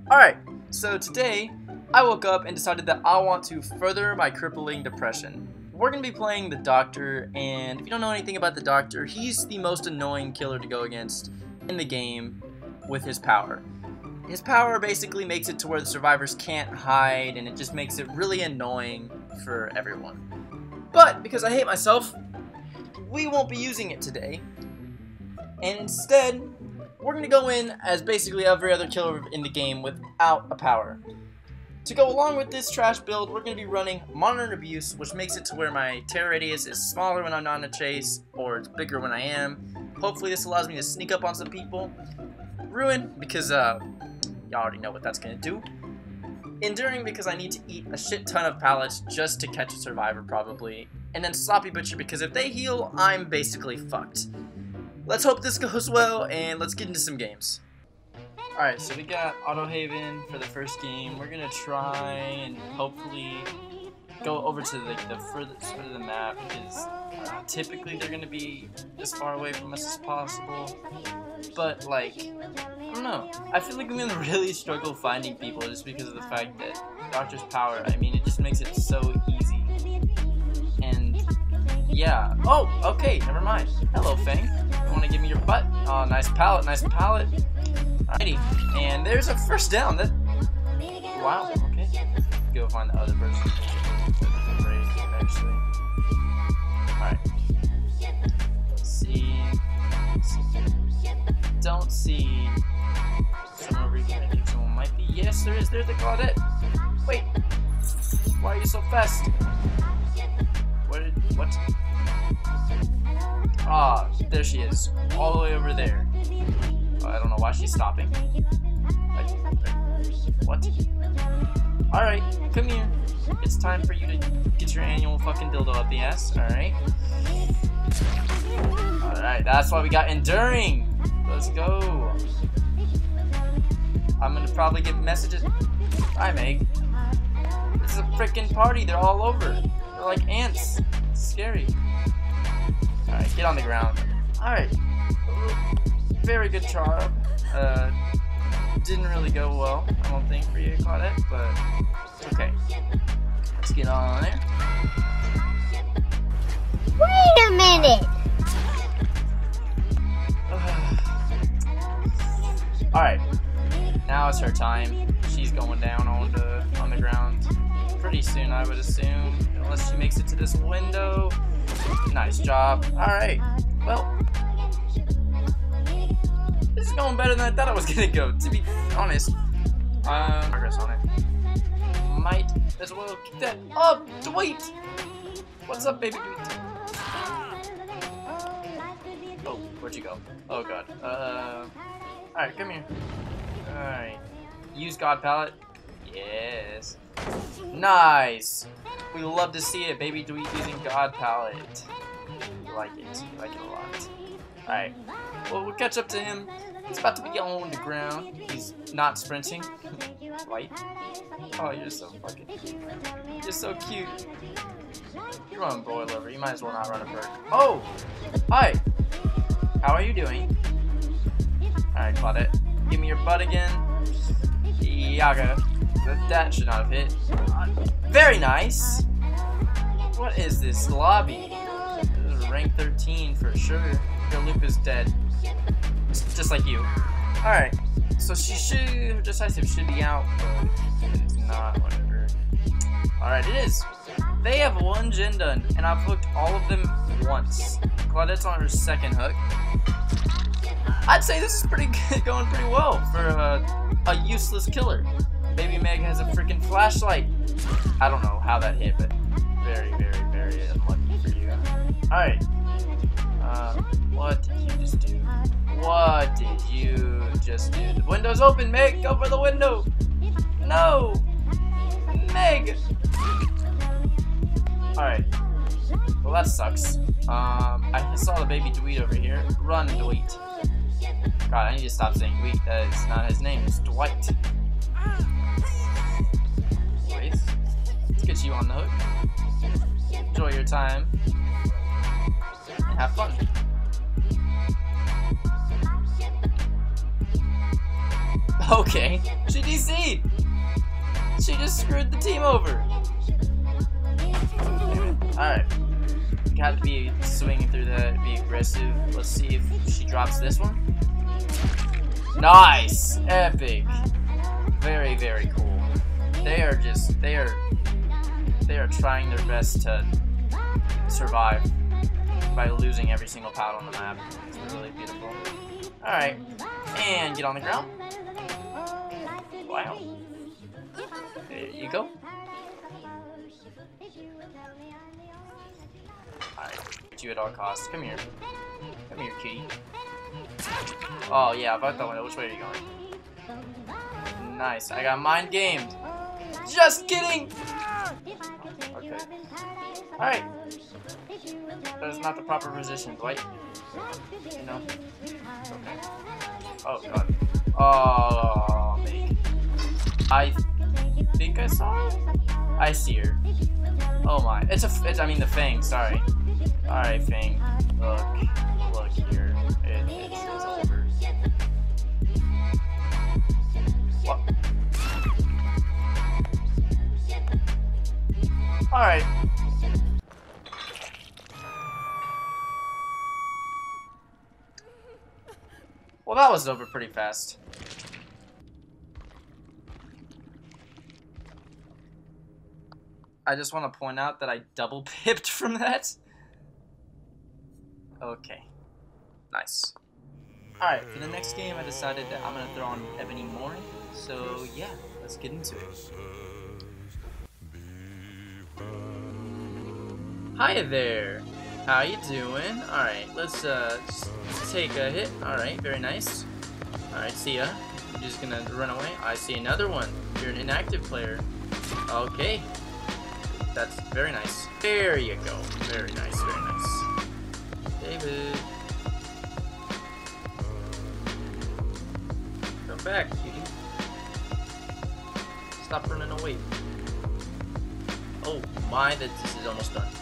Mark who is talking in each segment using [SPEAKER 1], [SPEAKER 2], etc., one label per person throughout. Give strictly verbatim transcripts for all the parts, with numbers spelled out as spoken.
[SPEAKER 1] Alright, so today I woke up and decided that I want to further my crippling depression. We're going to be playing the Doctor, and if you don't know anything about the Doctor, he's the most annoying killer to go against in the game with his power. His power basically makes it to where the survivors can't hide, and it just makes it really annoying for everyone. But because I hate myself, we won't be using it today, and instead we're going to go in as basically every other killer in the game without a power. To go along with this trash build, we're going to be running Monitor Abuse, which makes it to where my terror radius is smaller when I'm not in a chase, or it's bigger when I am. Hopefully this allows me to sneak up on some people. Ruin, because uh, y'all already know what that's going to do. Enduring, because I need to eat a shit ton of pallets just to catch a survivor probably. And then Sloppy Butcher, because if they heal, I'm basically fucked. Let's hope this goes well, and let's get into some games. Alright, so we got Auto Haven for the first game. We're gonna try and hopefully go over to the, the furthest part of the map, because uh, typically they're gonna be as far away from us as possible. But, like, I don't know. I feel like I'm gonna really struggle finding people just because of the fact that Doctor's power, I mean, it just makes it so easy. And, yeah. Oh, okay, never mind. Hello, Fang. You wanna give me your butt? Oh, nice pallet, nice pallet. Alrighty, and there's a first down. That wow. Okay, go find the other person. Great, actually. All right. Let's see. Let's see. Don't see someone over here. I think someone might be. Yes, there is. There's the Claudette. Wait. Why are you so fast? What? Did, what? Ah, there she is. All the way over there. I don't know why she's stopping. Like, what? Alright, come here. It's time for you to get your annual fucking dildo up the ass, alright? Alright, that's why we got Enduring! Let's go! I'm gonna probably get messages. Hi, Meg. This is a freaking party, they're all over. They're like ants. It's scary. Alright, get on the ground. Alright. Very good job. Uh, didn't really go well, I don't think, for you, Claudette, but it's okay. Let's get on there.
[SPEAKER 2] Wait a minute!
[SPEAKER 1] Alright, now it's her time. She's going down on the, on the ground pretty soon, I would assume, unless she makes it to this window. Nice job. Alright, well, this is going better than I thought it was gonna go, to be honest. Um, progress on it. Might as well keep that up. Dwight! What's up, baby Dwight? Oh, where'd you go? Oh god. Uh, alright, come here. Alright. Use God Palette. Yes. Nice! We love to see it, baby Dwight using God Palette. We like it. We like it a lot. Alright. Well, we'll catch up to him. He's about to be on the ground. He's not sprinting. White. Oh, you're so fucking cute. You're so cute. You're on Boy Lover. You might as well not run a perk. Oh! Hi! How are you doing? Alright, Claudette. Give me your butt again. Yaga. That, that should not have hit. Uh, very nice! What is this lobby? This is rank thirteen for sure. Your loop is dead. Just like you. Alright. So she should, her decisive should be out, but it's not, whatever. Alright, it is. They have one gen done, and I've hooked all of them once. Claudette's on her second hook. I'd say this is pretty good, going pretty well for a, a useless killer. Baby Meg has a freaking flashlight. I don't know how that hit, but very, very, very unlucky for you. Alright. Uh, what did you just do? What did you just do? The window's open, Meg! Go for the window! No! Meg! Alright. Well, that sucks. Um, I saw the baby Dwight over here. Run, Dwight. God, I need to stop saying Dwight. That is not his name. It's Dwight. Wait. Let's get you on the hook. Enjoy your time. And have fun. Okay, She D C'd! She just screwed the team over. Alright. Got to be swinging through that, be aggressive. Let's see if she drops this one. Nice! Epic. Very, very cool. They are just, they are, they are trying their best to survive by losing every single pal on the map. It's really beautiful. Alright. And get on the ground. Wow. There you go. Alright. Get you at all costs. Come here. Come here, kitty. Oh, yeah. About that one. Which way are you going? Nice. I got mind gamed. Just kidding! Okay. Alright. That is not the proper position, Dwight. You know? Okay. Oh, God. Oh, mate. I think I saw her. I see her. Oh my. It's a, it's, I mean the Fang, sorry. Alright, Fang. Look. Look here. It, it's, it's over. What? Alright. Well, that was over pretty fast. I just want to point out that I double pipped from that. Okay. Nice. Alright, for the next game I decided that I'm going to throw on Ebony Morin. So yeah, let's get into it. Hi there. How you doing? Alright, let's uh, just take a hit. Alright, very nice. Alright, see ya. You're just going to run away. I see another one. You're an inactive player. Okay. That's very nice. There you go. Very nice, very nice. David. Come back, cutie. Stop running away. Oh my, that this is almost done.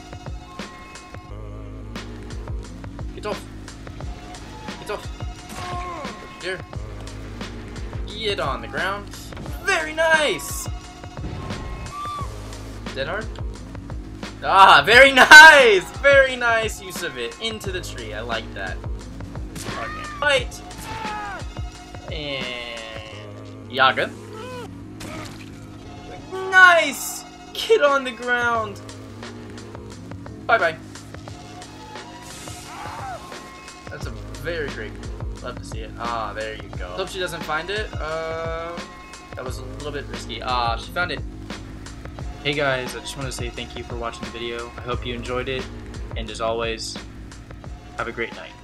[SPEAKER 1] Get off. Get off. There. Get on the ground. Very nice! Is that hard? Ah, very nice! Very nice use of it. Into the tree. I like that. Okay. Fight! And... Yaga. Nice! Get on the ground! Bye-bye. That's a very great... Love to see it. Ah, there you go. Hope she doesn't find it. Uh, that was a little bit risky. Ah, she found it. Hey guys, I just want to say thank you for watching the video. I hope you enjoyed it, and as always, have a great night.